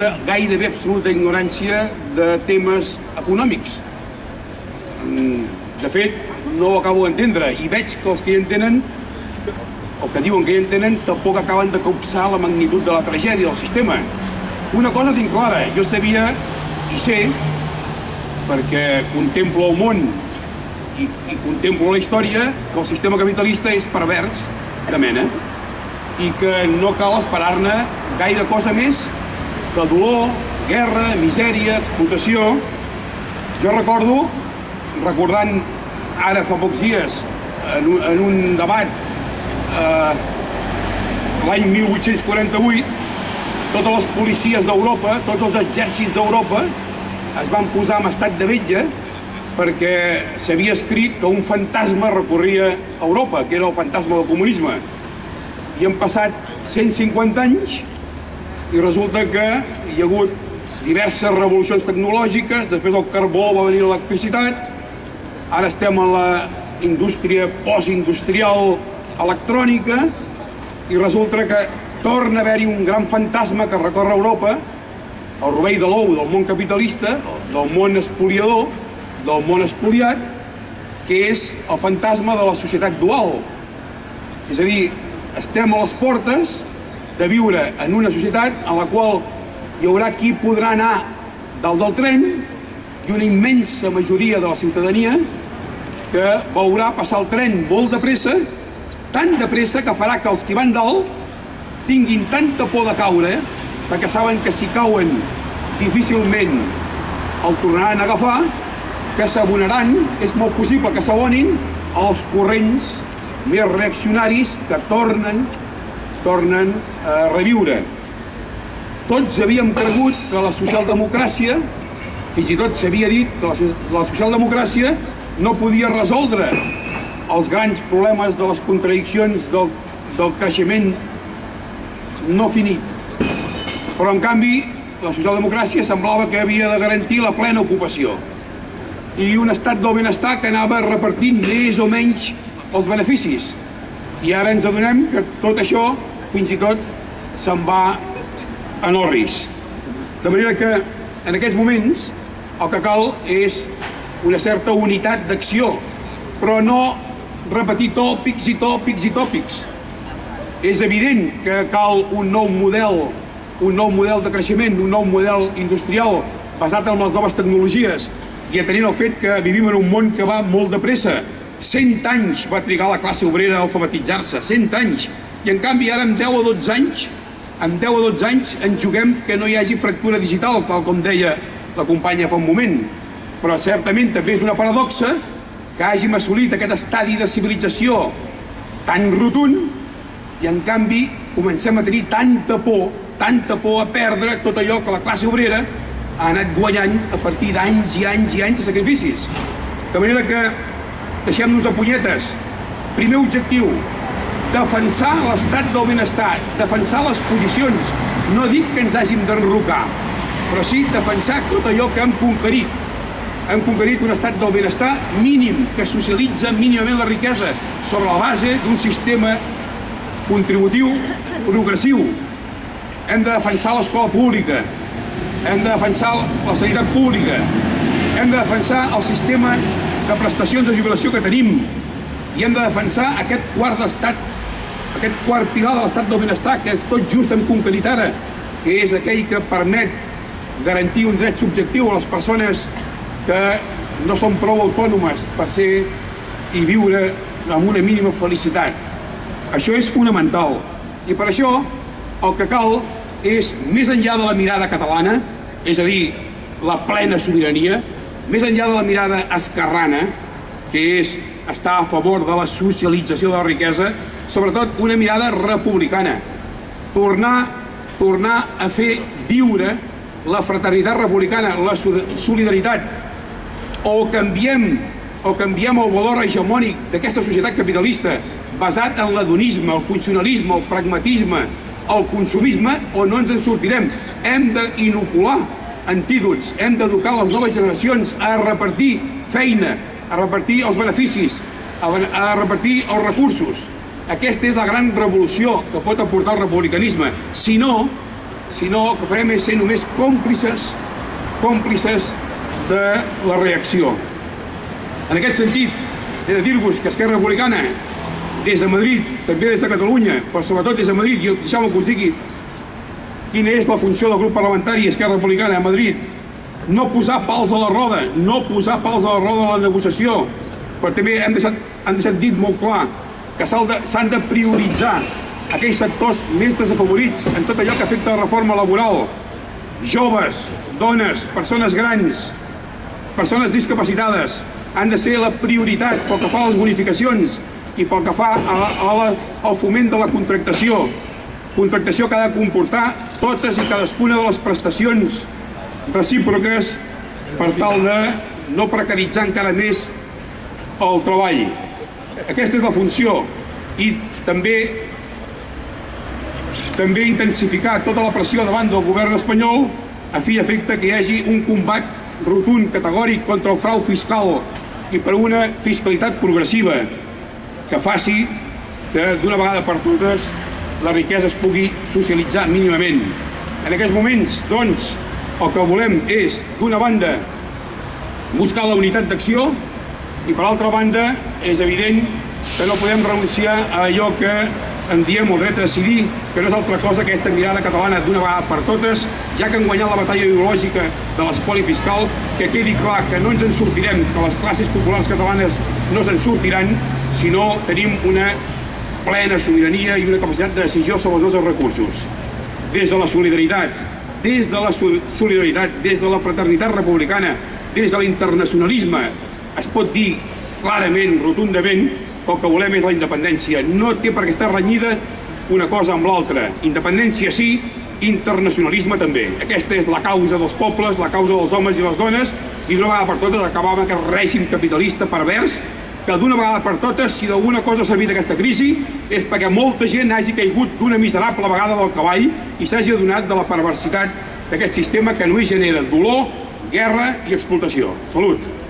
Gairebé absoluta ignorància de temes econòmics. De fet, no ho acabo d'entendre i veig que els que hi entenen, o que diuen que hi entenen, tampoc acaben de copsar la magnitud de la tragèdia del sistema. Una cosa tinc clara, jo sabia i sé, perquè contemplo el món i contemplo la història, que el sistema capitalista és pervers de mena i que no cal esperar-ne gaire cosa més que dolor, guerra, misèria, explotació. Jo recordant ara fa pocs dies en un debat l'any 1848, totes les policies d'Europa, tots els exèrcits d'Europa es van posar en estat de vetlla perquè s'havia escrit que un fantasma recorria Europa, que era el fantasma del comunisme. I han passat 150 anys i resulta que hi ha hagut diverses revolucions tecnològiques, després del carbó va venir l'electricitat, ara estem en la indústria postindustrial electrònica i resulta que torna a haver-hi un gran fantasma que recorre Europa, el rovell de l'ou del món capitalista, del món espoliador, del món espoliat, que és el fantasma de la societat dual. És a dir, estem a les portes de viure en una societat en la qual hi haurà qui podrà anar dalt del tren i una immensa majoria de la ciutadania que veurà passar el tren molt de pressa, tan de pressa que farà que els que van dalt tinguin tanta por de caure, perquè saben que si cauen difícilment el tornaran a agafar, que s'abonaran, és molt possible que s'abonin als corrents més reaccionaris que tornen a reviure. Tots havíem cregut que la socialdemocràcia, fins i tot s'havia dit que la socialdemocràcia no podia resoldre els grans problemes de les contradiccions del creixement no finit. Però, en canvi, la socialdemocràcia semblava que havia de garantir la plena ocupació i un estat del benestar que anava repartint més o menys els beneficis. I ara ens adonem que tot això, fins i tot, se'n va en orris. De manera que, en aquests moments, el que cal és una certa unitat d'acció, però no repetir tòpics i tòpics i tòpics. És evident que cal un nou model de creixement, un nou model industrial basat en les noves tecnologies i atenent el fet que vivim en un món que va molt de pressa. 100 anys va trigar la classe obrera a alfabetitzar-se, 100 anys. I en canvi ara amb 10 o 12 anys ens juguem que no hi hagi fractura digital, tal com deia la companya fa un moment. Però certament també és una paradoxa que hàgim assolit aquest estadi de civilització tan rotund i en canvi comencem a tenir tanta por a perdre tot allò que la classe obrera ha anat guanyant a partir d'anys i anys i anys de sacrificis. De manera que deixem-nos de punyetes. Primer objectiu, defensar l'estat del benestar, defensar les posicions. No dic que ens hàgim d'enrocar, però sí defensar tot allò que hem conquerit. Hem conquerit un estat del benestar mínim, que socialitza mínimament la riquesa sobre la base d'un sistema contributiu progressiu. Hem de defensar l'escola pública, hem de defensar la sanitat pública, hem de defensar el sistema de prestacions de jubilació que tenim i hem de defensar aquest quart pilar de l'estat del benestar que tot just hem conquerit ara, que és aquell que permet garantir un dret subjectiu a les persones que no són prou autònomes per ser i viure amb una mínima felicitat. Això és fonamental i per això el que cal és, més enllà de la mirada catalana, és a dir, la plena sobirania, més enllà de la mirada esquerrana, que és estar a favor de la socialització de la riquesa, sobretot una mirada republicana. Tornar a fer viure la fraternitat republicana, la solidaritat. O canviem el valor hegemònic d'aquesta societat capitalista basat en l'hedonisme, el funcionalisme, el pragmatisme, el consumisme, o no ens en sortirem. Hem d'inocular antídots, hem d'educar les noves generacions a repartir feina, a repartir els beneficis, a repartir els recursos. Aquesta és la gran revolució que pot aportar el republicanisme. Si no, sinó el que farem és ser només còmplices de la reacció. En aquest sentit, he de dir-vos que Esquerra Republicana, des de Madrid, també des de Catalunya, però sobretot des de Madrid, i deixeu-me que us digui quina és la funció del grup parlamentari Esquerra Republicana a Madrid: no posar pals a la roda, no posar pals a la roda de la negociació, però també han deixat dit molt clar que s'han de prioritzar aquells sectors més desafavorits en tot allò que afecta la reforma laboral: joves, dones, persones grans, persones discapacitades. Han de ser la prioritat pel que fa a les bonificacions i pel que fa al foment de la contractació que ha de comportar totes i cadascuna de les prestacions recíproques per tal de no precaritzar encara més el treball. Aquesta és la funció. I també intensificar tota la pressió davant del govern espanyol a fi i efecte que hi hagi un combat rotund, categòric, contra el frau fiscal i per una fiscalitat progressiva que faci que d'una vegada per totes la riquesa es pugui socialitzar mínimament. En aquests moments, doncs, el que volem és, d'una banda, buscar la unitat d'acció i, per altra banda, és evident que no podem renunciar a allò que en diem el dret a decidir, que no és altra cosa que aquesta mirada catalana d'una vegada per totes, ja que han guanyat la batalla ideològica de l'espoli fiscal, que quedi clar que no ens en sortirem, que les classes populars catalanes no se'n sortiran si no tenim una plena sobirania i una capacitat de decisió sobre els nostres recursos. Des de la solidaritat, des de la fraternitat republicana, des de l'internacionalisme, es pot dir clarament, rotundament, que el que volem és la independència. No té per què estar renyida una cosa amb l'altra. Independència sí, internacionalisme també. Aquesta és la causa dels pobles, la causa dels homes i les dones, i d'una vegada per totes acabar amb aquest règim capitalista pervers que d'una vegada per totes, si d'alguna cosa ha servit aquesta crisi, és perquè molta gent hagi caigut d'una miserable vegada del cavall i s'hagi adonat de la perversitat d'aquest sistema que només genera dolor, guerra i explotació. Salut!